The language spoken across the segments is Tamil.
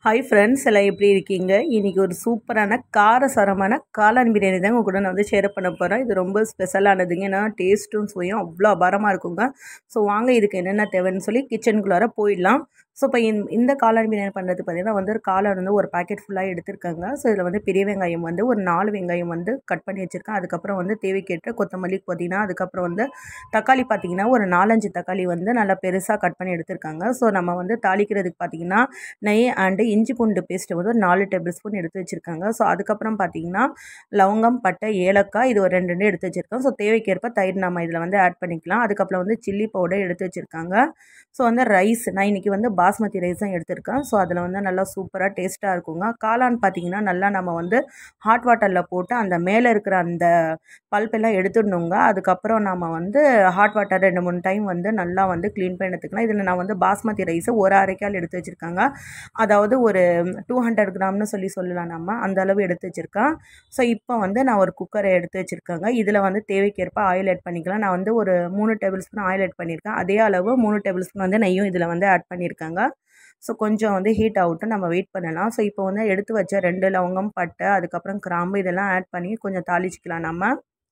ஹாய் ஃப்ரெண்ட்ஸ், எல்லாம் எப்படி இருக்கீங்க? இன்றைக்கி ஒரு சூப்பரான காரசாரமான காளான் பிரியாணி தாங்க உங்கள் கூட நான் வந்து ஷேர் பண்ண போகிறேன். இது ரொம்ப ஸ்பெஷலானதுங்க. ஏன்னா டேஸ்ட்டும் சுவையும் அவ்வளோ அபாரமாக இருக்குங்க. ஸோ வாங்க இதுக்கு என்னென்ன தேவைன்னு சொல்லி கிச்சனுக்குள்ளார போயிடலாம். ஸோ இப்போ இந்த காளான் பிரியாணி பண்ணுறது பார்த்திங்கன்னா வந்து காளான் வந்து ஒரு பாக்கெட் ஃபுல்லாக எடுத்திருக்காங்க. ஸோ இதில் வந்து பெரிய வெங்காயம் வந்து ஒரு 4 வெங்காயம் வந்து கட் பண்ணி வச்சுருக்கேன். அதுக்கப்புறம் வந்து தேவைக்கேற்ற கொத்தமல்லி, புதினா, அதுக்கப்புறம் வந்து தக்காளி பார்த்திங்கன்னா ஒரு 4-5 தக்காளி வந்து நல்லா பெருசாக கட் பண்ணி எடுத்திருக்காங்க. ஸோ நம்ம வந்து தாளிக்கிறதுக்கு பார்த்திங்கன்னா நெய் அண்டு இஞ்சி பூண்டு பேஸ்ட்டு வந்து ஒரு 4 டேபிள் ஸ்பூன் எடுத்து வச்சுருக்காங்க. ஸோ அதுக்கப்புறம் பார்த்திங்கன்னா லவங்கம், பட்டை, ஏலக்காய் இது ஒரு 2 எடுத்து வச்சுருக்கேன். ஸோ தேவைக்கேற்ப தயிர் நம்ம இதில் வந்து ஆட் பண்ணிக்கலாம். அதுக்கப்புறம் வந்து சில்லி பவுடர் எடுத்து வச்சுருக்காங்க. ஸோ வந்து ரைஸ் நான் இன்றைக்கி வந்து பாஸ்மதி ரைஸ் தான் எடுத்திருக்கேன். ஸோ அதில் வந்து நல்லா சூப்பராக டேஸ்ட்டாக இருக்குங்க. காளான் பார்த்திங்கன்னா நல்லா நம்ம வந்து ஹாட் வாட்டரில் போட்டு அந்த மேலே இருக்கிற அந்த பல்ப்பெல்லாம் எடுத்துடணுங்க. அதுக்கப்புறம் நம்ம வந்து ஹாட் வாட்டர் 2-3 டைம் வந்து நல்லா வந்து க்ளீன் பண்ணி எடுத்துக்கலாம். இதில் நான் வந்து பாஸ்மதி ரைஸை ஒரு அரைக்கால் எடுத்து வச்சுருக்காங்க. அதாவது ஒரு 200 கிராம்னு சொல்லலாம் நம்ம. அந்த அளவு எடுத்து வச்சுருக்கேன். ஸோ இப்போ வந்து நான் ஒரு குக்கரை எடுத்து வச்சுருக்கேங்க. இதில் வந்து தேவைக்கேற்ப ஆயில் ஆட் பண்ணிக்கலாம். நான் வந்து ஒரு 3 டேபிள் ஸ்பூன் ஆயில் ஆட் பண்ணியிருக்கேன். அதே அளவு 3 டேபிள் ஸ்பூன் வந்து நெய்யும் இதில் வந்து ஆட் பண்ணியிருக்காங்க. ஸோ கொஞ்சம் வந்து ஹீட் ஆகட்டும், நம்ம வெயிட் பண்ணலாம். ஸோ இப்போ வந்து எடுத்து வச்ச 2 லவங்கம், பட்டை, அதுக்கப்புறம் கிராம்பு இதெல்லாம் ஆட் பண்ணி கொஞ்சம் தாளிச்சிக்கலாம் நம்ம.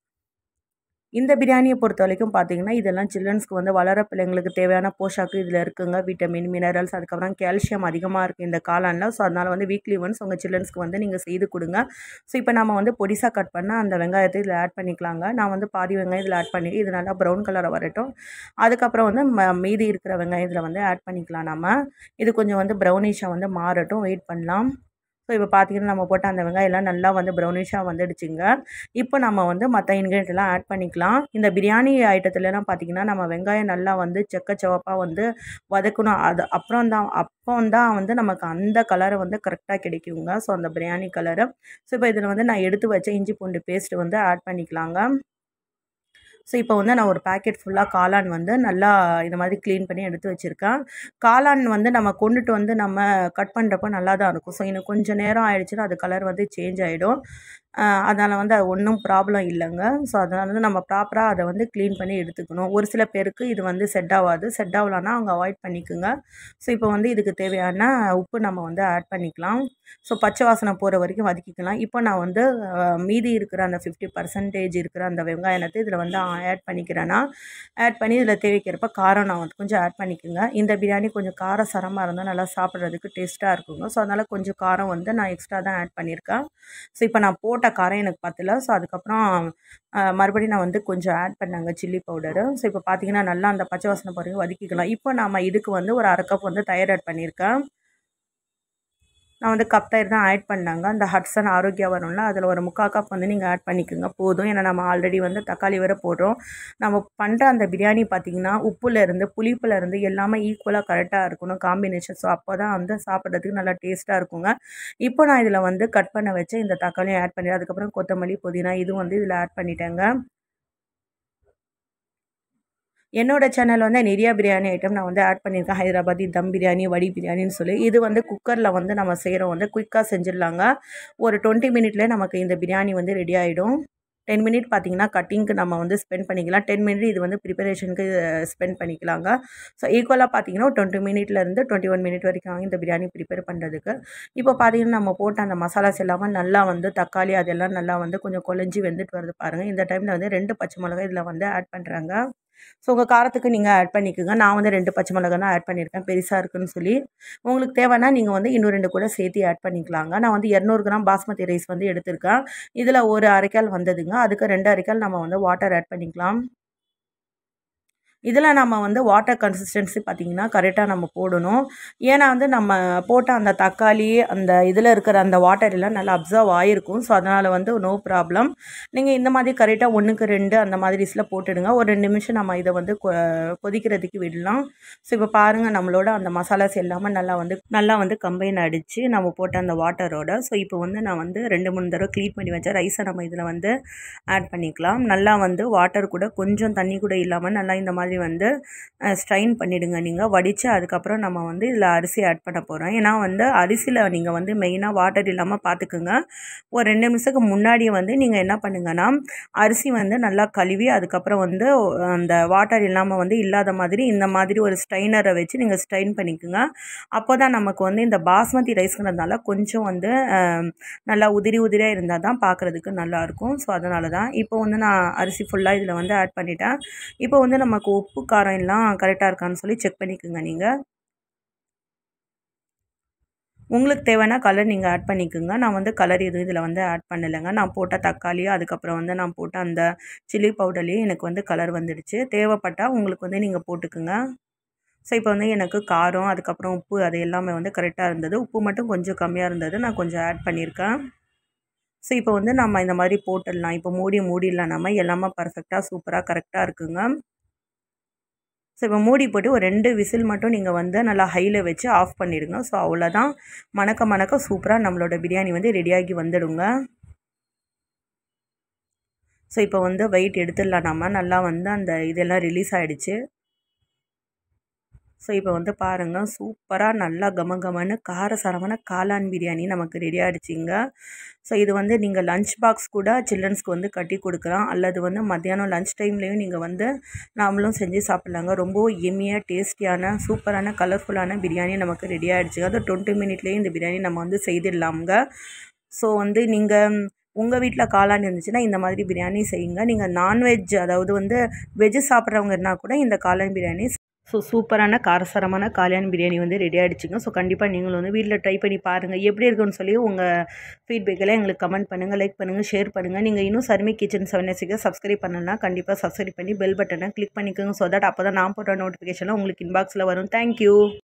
இந்த பிரியாணியை பொறுத்த வரைக்கும் பார்த்திங்கன்னா இதெல்லாம் சில்ட்ரன்ஸ்க்கு வந்து வளர பிள்ளைங்களுக்கு தேவையான போஷாக்கு இதில் இருக்குங்க. விட்டமின், மினரல்ஸ், அதுக்கப்புறம் கால்சியம் அதிகமாக இருக்குது இந்த காளானில். ஸோ அதனால் வந்து வீக்லி ஒன்ஸ் உங்கள் சில்ட்ரன்ஸ்க்கு வந்து நீங்கள் செய்து கொடுங்க. ஸோ இப்போ நம்ம வந்து பொடிசாக கட் பண்ணால் அந்த வெங்காயத்தை இதில் ஆட் பண்ணிக்கலாங்க. நான் வந்து பாதி வெங்காயம் இதில் ஆட் பண்ணி இது நல்லா ப்ரௌன் கலரை வரட்டும். அதுக்கப்புறம் வந்து மீதி இருக்கிற வெங்காயம் இதில் வந்து ஆட் பண்ணிக்கலாம் நம்ம. இது கொஞ்சம் வந்து ப்ரௌனிஷாக வந்து மாறட்டும், வெயிட் பண்ணலாம். ஸோ இப்போ பார்த்திங்கன்னா நம்ம போட்ட அந்த வெங்காயம்லாம் நல்லா வந்து ப்ரௌனிஷாக வந்துடுச்சுங்க. இப்போ நம்ம வந்து மற்ற இன்க்ரீடியன்ட்லாம் ஆட் பண்ணிக்கலாம். இந்த பிரியாணி ஐட்டத்துலலாம் பார்த்திங்கன்னா நம்ம வெங்காயம் நல்லா வந்து செக்கச்சவப்பாக வந்து வதக்கணும். அது அப்போ தான் வந்து நமக்கு அந்த கலரை வந்து கரெக்டாக கிடைக்குங்க. ஸோ அந்த பிரியாணி கலரு. ஸோ இப்போ இதில் வந்து நான் எடுத்து வச்ச இஞ்சி பூண்டு பேஸ்ட்டு வந்து ஆட் பண்ணிக்கலாங்க. ஸோ இப்போ வந்து நான் ஒரு பேக்கெட் ஃபுல்லாக காளான் வந்து நல்லா இந்த மாதிரி க்ளீன் பண்ணி எடுத்து வச்சுருக்கேன். காளான் வந்து நம்ம கொண்டுட்டு வந்து நம்ம கட் பண்ணுறப்போ நல்லா தான் இருக்கும். ஸோ இன்னும் கொஞ்சம் நேரம் ஆயிடுச்சுன்னா அது கலர் வந்து சேஞ்ச் ஆகிடும். அதனால் வந்து அது ஒன்றும் ப்ராப்ளம் இல்லைங்க. ஸோ அதனால் வந்து நம்ம ப்ராப்பராக அதை வந்து க்ளீன் பண்ணி எடுத்துக்கணும். ஒரு சில பேருக்கு இது வந்து செட் ஆகாது. செட் ஆகலான்னா அவங்க அவாய்ட் பண்ணிக்கோங்க. ஸோ இப்போ வந்து இதுக்கு தேவையான உப்பு நம்ம வந்து ஆட் பண்ணிக்கலாம். ஸோ பச்சை வாசனை போகிற வரைக்கும் வதக்கிக்கலாம். இப்போ நான் வந்து மீதி இருக்கிற அந்த 50% இருக்கிற அந்த வெங்காயத்தை இதில் வந்து ஆட் பண்ணிக்கிறேன்னா ஆட் பண்ணி இதில் தேவைக்கிறப்ப காரம் நான் வந்து கொஞ்சம் ஆட் பண்ணிக்கோங்க. இந்த பிரியாணி கொஞ்சம் காரசாரமாக இருந்தால் நல்லா சாப்பிட்றதுக்கு டேஸ்ட்டாக இருக்குங்க. ஸோ அதனால் கொஞ்சம் காரம் வந்து நான் எக்ஸ்ட்ரா தான் ஆட் பண்ணியிருக்கேன். ஸோ இப்போ நான் போட்ட காரம் எனக்கு பத்தல. ஸோ அதுக்கப்புறம் மறுபடியும் நான் வந்து கொஞ்சம் ஆட் பண்ணாங்க சில்லி பவுடரு. ஸோ இப்போ பார்த்திங்கன்னா நல்லா அந்த பச்சை வாசனை போகிற வதக்கிக்கலாம். இப்போ நம்ம இதுக்கு வந்து ஒரு 1/2 கப் வந்து தயிர் ஆட் பண்ணியிருக்கேன். நான் வந்து கப் தயிர் தான் ஆட் பண்ணாங்க. அந்த ஹட்சன் ஆரோக்கியா வரும்ல, அதில் ஒரு 3/4 கப் வந்து நீங்கள் ஆட் பண்ணிக்கோங்க போதும். ஏன்னா நம்ம ஆல்ரெடி வந்து தக்காளி வேறு போடுறோம். நம்ம பண்ணுற அந்த பிரியாணி பார்த்திங்கன்னா உப்புலேருந்து புளிப்புலேருந்து எல்லாமே ஈக்குவலாக கரெக்டாக இருக்கணும் காம்பினேஷன். ஸோ அப்போ தான் வந்து சாப்பிட்றதுக்கு நல்லா டேஸ்ட்டாக இருக்குங்க. இப்போ நான் இதில் வந்து கட் பண்ண வச்சு இந்த தக்காளியும் ஆட் பண்ணி அதுக்கப்புறம் கொத்தமல்லி, புதினா இதுவும் வந்து இதில் ஆட் பண்ணிட்டேங்க. என்னோட சேனல் வந்து நிறையா பிரியாணி ஐட்டம் நான் வந்து ஆட் பண்ணியிருக்கேன். ஹைதராபாதி தம் பிரியாணி, வடி பிரியாணின்னு சொல்லி. இது வந்து குக்கரில் வந்து நம்ம செய்கிறோம் வந்து குயிக்காக செஞ்சிடலாங்க. ஒரு 20 மினிட்லேயே நமக்கு இந்த பிரியாணி வந்து ரெடி ஆகிடும். 10 மினிட் பார்த்திங்கன்னா கட்டிங்க்கு நம்ம வந்து ஸ்பெண்ட் பண்ணிக்கலாம். 10 மினிட் இது வந்து ப்ரிப்பரேஷனுக்கு ஸ்பெண்ட் பண்ணிக்கலாங்க. ஸோ ஈக்குவலாக பார்த்திங்கன்னா 20 மினிட்லேருந்து 21 மினிட் வரைக்கும் இந்த பிரியாணி ப்ரிப்பேர் பண்ணுறதுக்கு. இப்போ பார்த்திங்கன்னா நம்ம போட்ட அந்த மசாலாஸ் எல்லாமே நல்லா வந்து தக்காளி அதெல்லாம் நல்லா வந்து கொஞ்சம் குழஞ்சி வெந்துட்டு வருது பாருங்கள். இந்த டைமில் வந்து 2 பச்சை மிளகாய் இதில் வந்து ஆட் பண்ணுறாங்க. ஸோ உங்கள் காரத்துக்கு நீங்கள் ஆட் பண்ணிக்கோங்க. நான் வந்து 2 பச்சை மிளகாய் தான் ஆட் பண்ணியிருக்கேன், பெருசாக இருக்குன்னு சொல்லி. உங்களுக்கு தேவைன்னா நீங்கள் வந்து இன்னும் 2 கூட சேர்த்து ஆட் பண்ணிக்கலாங்க. நான் வந்து 200 கிராம் பாஸ்மதி ரைஸ் வந்து எடுத்திருக்கேன். இதில் ஒரு அரைக்கால் வந்ததுங்க. அதுக்கு 2 அரைக்கால் நம்ம வந்து வாட்டர் ஆட் பண்ணிக்கலாம். இதில் நம்ம வந்து வாட்டர் கன்சிஸ்டன்சி பார்த்திங்கன்னா கரெக்டாக நம்ம போடணும். ஏன்னா வந்து நம்ம போட்ட அந்த தக்காளி அந்த இதில் இருக்கிற அந்த வாட்டர் எல்லாம் நல்லா அப்சர்வ் ஆகிருக்கும். ஸோ அதனால் வந்து நோ ப்ராப்ளம். நீங்கள் இந்த மாதிரி கரெக்டாக 1க்கு 2 அந்த மாதிரிஸில் போட்டுடுங்க. ஒரு 2 நிமிஷம் நம்ம இதை வந்து கொதிக்கிறதுக்கு விடலாம். ஸோ இப்போ பாருங்கள் நம்மளோட அந்த மசாலாஸ் எல்லாமே நல்லா வந்து கம்பைன் அடித்து நம்ம போட்ட அந்த வாட்டரோட. ஸோ இப்போ வந்து நான் வந்து 2-3 தடவை க்ளீன் பண்ணி வச்ச ரைஸை நம்ம இதில் வந்து ஆட் பண்ணிக்கலாம். நல்லா வந்து வாட்டர் கூட கொஞ்சம் தண்ணி கூட இல்லாமல் நல்லா இந்த மாதிரி மாதிரி வந்து ஸ்ட்ரைன் பண்ணிவிடுங்க நீங்கள் வடித்து. அதுக்கப்புறம் நம்ம வந்து இதில் அரிசி ஆட் பண்ண போகிறோம். ஏன்னா வந்து அரிசியில் நீங்கள் வந்து மெயினாக வாட்டர் இல்லாமல் பார்த்துக்குங்க. ஒரு 2 நிமிஷத்துக்கு முன்னாடியே வந்து நீங்கள் என்ன பண்ணுங்கன்னா அரிசி வந்து நல்லா கழுவி அதுக்கப்புறம் வந்து அந்த வாட்டர் இல்லாமல் வந்து இல்லாத மாதிரி இந்த மாதிரி ஒரு ஸ்ட்ரைனரை வச்சு நீங்கள் ஸ்ட்ரைன் பண்ணிக்கோங்க. அப்போ தான் நமக்கு வந்து இந்த பாஸ்மதி ரைஸ்ங்கிறதுனால கொஞ்சம் வந்து நல்லா உதிரி உதிரியாக இருந்தால் தான் பார்க்குறதுக்கு நல்லாயிருக்கும். ஸோ அதனால தான் இப்போ வந்து நான் அரிசி ஃபுல்லாக இதில் வந்து ஆட் பண்ணிட்டேன். இப்போ வந்து நமக்கு உப்பு காரம் எல்லாம் கரெக்டாக இருக்கான்னு சொல்லி செக் பண்ணிக்கோங்க. நீங்கள் உங்களுக்கு தேவையான கலர் நீங்கள் ஆட் பண்ணிக்கோங்க. நான் வந்து கலர் எதுவும் இதில் வந்து ஆட் பண்ணலைங்க. நான் போட்ட தக்காளி அதுக்கப்புறம் வந்து நான் போட்ட அந்த சில்லி பவுடர்லேயே எனக்கு வந்து கலர் வந்துடுச்சு. தேவைப்பட்டால் உங்களுக்கு வந்து நீங்கள் போட்டுக்குங்க. ஸோ இப்போ வந்து எனக்கு காரம் அதுக்கப்புறம் உப்பு அது எல்லாமே வந்து கரெக்டாக இருந்தது. உப்பு மட்டும் கொஞ்சம் கம்மியாக இருந்தது, நான் கொஞ்சம் ஆட் பண்ணியிருக்கேன். ஸோ இப்போ வந்து நம்ம இந்த மாதிரி போட்டுடலாம். இப்போ மூடிடலாம். நம்ம எல்லாமே பர்ஃபெக்டாக சூப்பராக கரெக்டாக இருக்குங்க. ஸோ இப்போ மூடி போட்டு ஒரு 2 விசில் மட்டும் நீங்கள் வந்து நல்லா ஹையில் வச்சு ஆஃப் பண்ணிவிடுங்க. ஸோ அவ்வளோதான். மணக்க மணக்க சூப்பராக நம்மளோட பிரியாணி வந்து ரெடியாகி வந்துடுங்க. ஸோ இப்போ வந்து வெயிட் எடுத்துடலாம். நம்ம நல்லா வந்து அந்த இதெல்லாம் ரிலீஸ் ஆகிடுச்சு. ஸோ இப்போ வந்து பாருங்கள், சூப்பராக நல்லா கமகமன்னு காரசாரமான காளான் பிரியாணி நமக்கு ரெடி ஆகிடுச்சிங்க. ஸோ இது வந்து நீங்கள் லஞ்ச் பாக்ஸ் கூட சில்ட்ரன்ஸ்க்கு வந்து கட்டி கொடுக்கலாம். அல்லது வந்து மத்தியானம் லஞ்ச் டைம்லேயும் நீங்கள் வந்து நாமளும் செஞ்சு சாப்பிட்லாங்க. ரொம்பவும் எம்மியாக டேஸ்டியான சூப்பரான கலர்ஃபுல்லான பிரியாணி நமக்கு ரெடி ஆகிடுச்சுங்க. அது 20 மினிட்லேயே இந்த பிரியாணி நம்ம வந்து செய்திடலாமுங்க. ஸோ வந்து நீங்கள் உங்கள் வீட்டில் காளான் இருந்துச்சுன்னா இந்த மாதிரி பிரியாணி செய்யுங்க. நீங்கள் நான்வெஜ் அதாவது வந்து வெஜ்ஜு சாப்பிட்றவங்க இருந்தால் கூட இந்த காளான் பிரியாணி ஸோ சூப்பரான காரசாரமான காளான் பிரியாணி வந்து ரெடி ஆகிடுச்சுங்க. ஸோ கண்டிப்பாக நீங்களும் வந்து வீட்டில் ட்ரை பண்ணி பாருங்கள். எப்படி இருக்குன்னு சொல்லி உங்கள் ஃபீட்பேக்கெல்லாம் எங்களுக்கு கமெண்ட் பண்ணுங்கள், லைக் பண்ணுங்கள், ஷேர் பண்ணுங்கள். நீங்கள் இன்னும் சர்மி கிச்சன் 7 சப்ஸ்கிரைப் பண்ணலன்னா கண்டிப்பாக சப்ஸ்கிரைப் பண்ணி பெல் பட்டனை கிளிக் பண்ணிக்கோங்க. ஸோ தட் அப்போ தான் நான் போடுற நோட்டிஃபிகேஷன்லாம் உங்களுக்கு இன்பாக்ஸில் வரும். தேங்க்யூ.